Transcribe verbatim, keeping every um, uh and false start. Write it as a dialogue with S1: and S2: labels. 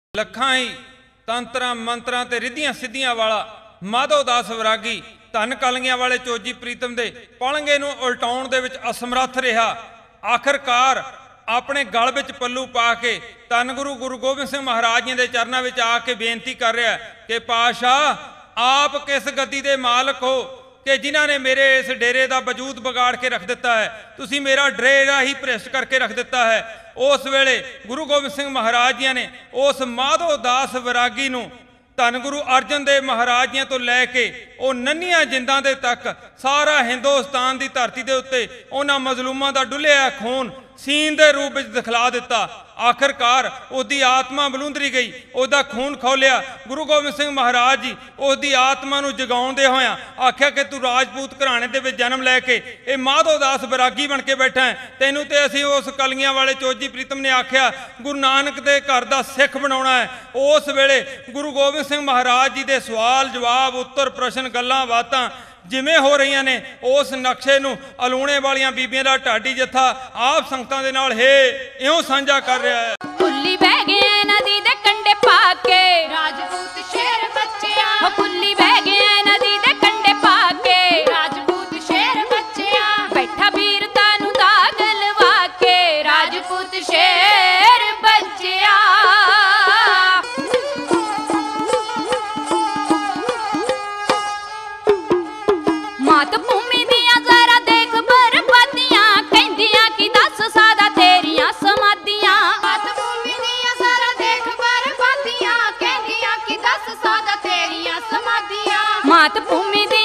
S1: ਲੱਖਾਂ ਹੀ ਤੰਤਰਾਂ ਮੰਤਰਾਂ ਤੇ ਰਿੱਧੀਆਂ ਸਿੱਧੀਆਂ ਵਾਲਾ ਮਾਧੋ ਦਾਸ ਵੈਰਾਗੀ ਧੰਨ ਕਲਗੀਆਂ ਵਾਲੇ ਚੋਜੀ ਪ੍ਰੀਤਮ ਦੇ ਪਲੰਗੇ ਨੂੰ ਉਲਟਾਉਣ ਦੇ ਵਿੱਚ ਅਸਮਰੱਥ ਰਿਹਾ। ਆਖਰਕਾਰ ਆਪਣੇ ਗਲ ਵਿੱਚ ਪੱਲੂ ਪਾ ਕੇ ਧੰਨ ਗੁਰੂ ਗੁਰੂ ਗੋਬਿੰਦ ਸਿੰਘ ਮਹਾਰਾਜ ਜੀ ਦੇ ਚਰਨਾਂ ਵਿੱਚ ਆ ਕੇ ਬੇਨਤੀ ਕਰ ਰਿਹਾ ਕਿ ਪਾਤਸ਼ਾਹ ਆਪ ਕਿਸ ਗੱਦੀ ਦੇ ਮਾਲਕ ਹੋ कि जिन्हों ने मेरे इस डेरे का वजूद बिगाड़ के रख दिता है, तुसी मेरा डेरा ही भ्रिष्ट करके रख दिता है। उस वेले गुरु गोबिंद सिंह महाराज जी ने उस माधो दास वैरागी नूं धन गुरु अर्जन देव महाराज जी तो लैके वो नन्हियां जिंदां दे तक सारा हिंदुस्तान की धरती के उत्ते उन्हां मजलूमां दा डुलिया खून सीन के रूप में दिखला दिता। आखिरकार उसकी आत्मा बलूंदरी गई, उसका खून खोलिया। गुरु गोबिंद सिंह महाराज जी उसकी आत्मा नूं जगाउंदे होया आख्या कि तू राजपूत घराणे दे विच जन्म लैके ये माधो दास वैरागी बन के बैठा है, तैनूं ते असीं उस कलगियां वाले चोजी प्रीतम ने आख्या गुरु नानक दे घर दा सिख बनाउणा है। उस वेले गुरु गोबिंद सिंह महाराज जी दे सवाल जवाब उत्तर प्रश्न गल्लां बातां जिमें हो रही ने उस नक्शे नूं अलूणे वालियां बीबियां दा ढाडी जत्था आप संगतां दे नाल हे इउं साझा कर रहा है।
S2: भुल्ली बह गए नदी दे कंडे पाके राजपूत शेर बच्चिया, भुल्ली बह गए नदी दे कंडे पाके राजपूत शेर बच्चिया, बैठा वीर तानू दाग लवा के राजपूत शेर बच्चिया। मात भूमि दिया जरा देख बर्बादियां कहंदियां कि दस सादा तेरियां समाधियां, मात भूमि दिया जरा देख बर्बादियां कहंदियां कि दस सादा तेरियां समाधियां, मात भूमि